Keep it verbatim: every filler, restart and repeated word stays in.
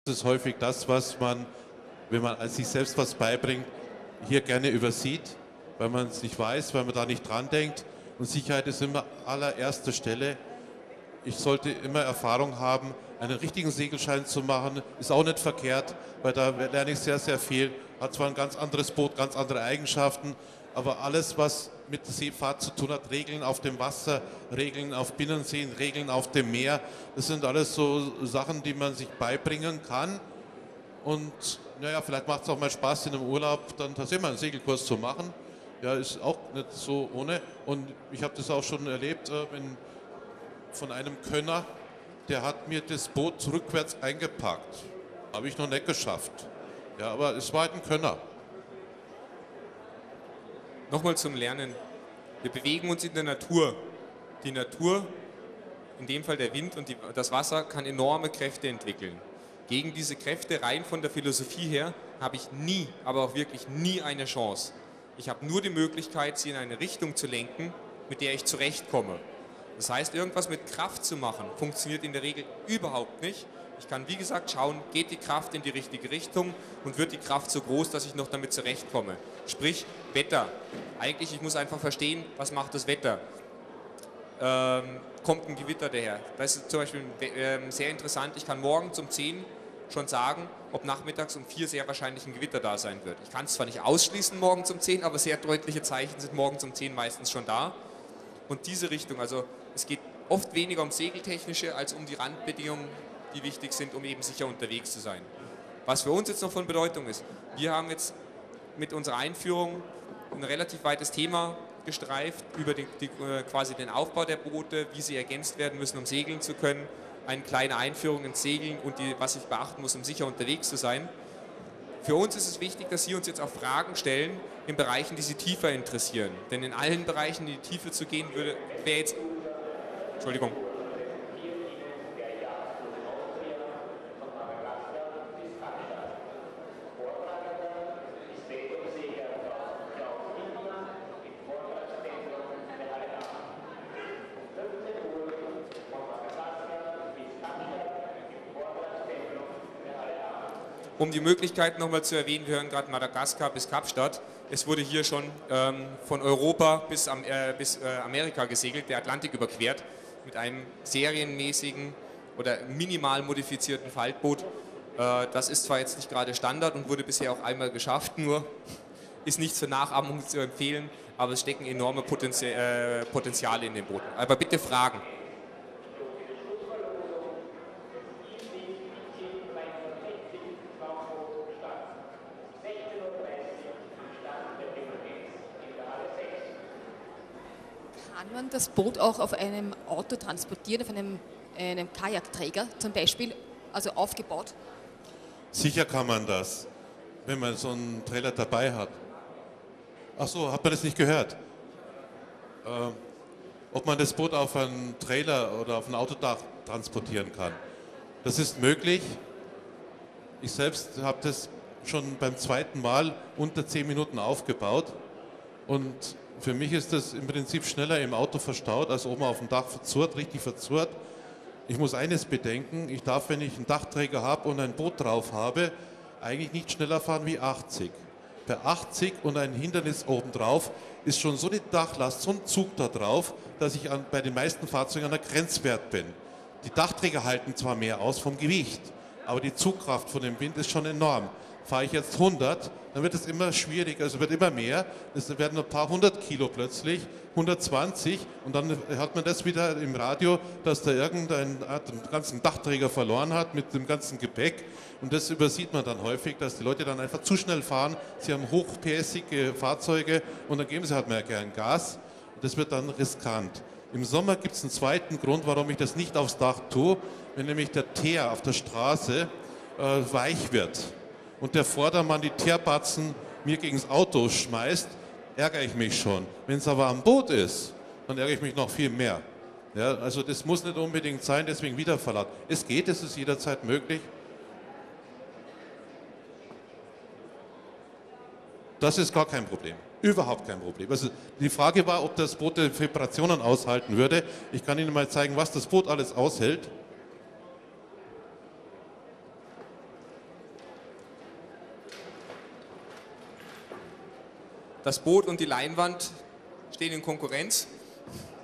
Das ist häufig das, was man, wenn man sich selbst was beibringt, hier gerne übersieht, weil man es nicht weiß, weil man da nicht dran denkt. Und Sicherheit ist immer allererster Stelle. Ich sollte immer Erfahrung haben, einen richtigen Segelschein zu machen, ist auch nicht verkehrt, weil da lerne ich sehr, sehr viel. Hat zwar ein ganz anderes Boot, ganz andere Eigenschaften, aber alles, was mit Seefahrt zu tun hat, Regeln auf dem Wasser, Regeln auf Binnenseen, Regeln auf dem Meer, das sind alles so Sachen, die man sich beibringen kann. Und naja, vielleicht macht es auch mal Spaß, in einem Urlaub dann tatsächlich mal einen Segelkurs zu machen. Ja, ist auch nicht so ohne. Und ich habe das auch schon erlebt, wenn von einem Könner, der hat mir das Boot rückwärts eingepackt. Habe ich noch nicht geschafft. Ja, aber es war halt ein Könner. Nochmal zum Lernen. Wir bewegen uns in der Natur. Die Natur, in dem Fall der Wind und die, das Wasser, kann enorme Kräfte entwickeln. Gegen diese Kräfte, rein von der Philosophie her, habe ich nie, aber auch wirklich nie eine Chance. Ich habe nur die Möglichkeit, sie in eine Richtung zu lenken, mit der ich zurechtkomme. Das heißt, irgendwas mit Kraft zu machen, funktioniert in der Regel überhaupt nicht. Ich kann, wie gesagt, schauen, geht die Kraft in die richtige Richtung und wird die Kraft so groß, dass ich noch damit zurechtkomme. Sprich, Wetter. Eigentlich, ich muss einfach verstehen, was macht das Wetter. Ähm, kommt ein Gewitter daher. Das ist zum Beispiel ähm, sehr interessant. Ich kann morgens um zehn schon sagen, ob nachmittags um vier sehr wahrscheinlich ein Gewitter da sein wird. Ich kann es zwar nicht ausschließen morgens um zehn, aber sehr deutliche Zeichen sind morgens um zehn meistens schon da. Und diese Richtung, also es geht oft weniger um Segeltechnische als um die Randbedingungen, die wichtig sind, um eben sicher unterwegs zu sein. Was für uns jetzt noch von Bedeutung ist, wir haben jetzt mit unserer Einführung ein relativ weites Thema gestreift, über die, die, quasi den Aufbau der Boote, wie sie ergänzt werden müssen, um segeln zu können, eine kleine Einführung ins Segeln und die, was ich beachten muss, um sicher unterwegs zu sein. Für uns ist es wichtig, dass Sie uns jetzt auch Fragen stellen in Bereichen, die Sie tiefer interessieren. Denn in allen Bereichen in die Tiefe zu gehen, würde, wäre jetzt... Entschuldigung. Um die Möglichkeit nochmal zu erwähnen, wir hören gerade Madagaskar bis Kapstadt. Es wurde hier schon ähm, von Europa bis, am, äh, bis äh, Amerika gesegelt, der Atlantik überquert, mit einem serienmäßigen oder minimal modifizierten Faltboot. Äh, das ist zwar jetzt nicht gerade Standard und wurde bisher auch einmal geschafft, nur ist nichts für Nachahmung zu empfehlen, aber es stecken enorme Potenzi äh, Potenziale in den Booten. Aber bitte Fragen. Kann man das Boot auch auf einem Auto transportieren, auf einem, einem Kajakträger zum Beispiel, also aufgebaut? Sicher kann man das, wenn man so einen Trailer dabei hat. Ach so, hat man das nicht gehört? Äh, ob man das Boot auf einen Trailer oder auf ein Autodach transportieren kann. Das ist möglich. Ich selbst habe das schon beim zweiten Mal unter zehn Minuten aufgebaut und für mich ist das im Prinzip schneller im Auto verstaut, als oben auf dem Dach verzurrt, richtig verzurrt. Ich muss eines bedenken, ich darf, wenn ich einen Dachträger habe und ein Boot drauf habe, eigentlich nicht schneller fahren wie achtzig. Bei achtzig und ein Hindernis obendrauf ist schon so eine Dachlast, so ein Zug da drauf, dass ich an, bei den meisten Fahrzeugen an der Grenzwert bin. Die Dachträger halten zwar mehr aus vom Gewicht, aber die Zugkraft von dem Wind ist schon enorm. Fahre ich jetzt hundert, dann wird es immer schwieriger, also wird immer mehr. Es werden ein paar hundert Kilo plötzlich, hundertzwanzig und dann hat man das wieder im Radio, dass da irgendein den ganzen Dachträger verloren hat mit dem ganzen Gepäck und das übersieht man dann häufig, dass die Leute dann einfach zu schnell fahren. Sie haben hochpässige Fahrzeuge und dann geben sie halt mehr gern Gas und das wird dann riskant. Im Sommer gibt es einen zweiten Grund, warum ich das nicht aufs Dach tue, wenn nämlich der Teer auf der Straße äh, weich wird und der Vordermann die Teerbatzen mir gegen das Auto schmeißt, ärgere ich mich schon. Wenn es aber am Boot ist, dann ärgere ich mich noch viel mehr. Ja, also das muss nicht unbedingt sein, deswegen Wiederverlad. Es geht, es ist jederzeit möglich. Das ist gar kein Problem. Überhaupt kein Problem. Also die Frage war, ob das Boot Vibrationen aushalten würde. Ich kann Ihnen mal zeigen, was das Boot alles aushält. Das Boot und die Leinwand stehen in Konkurrenz.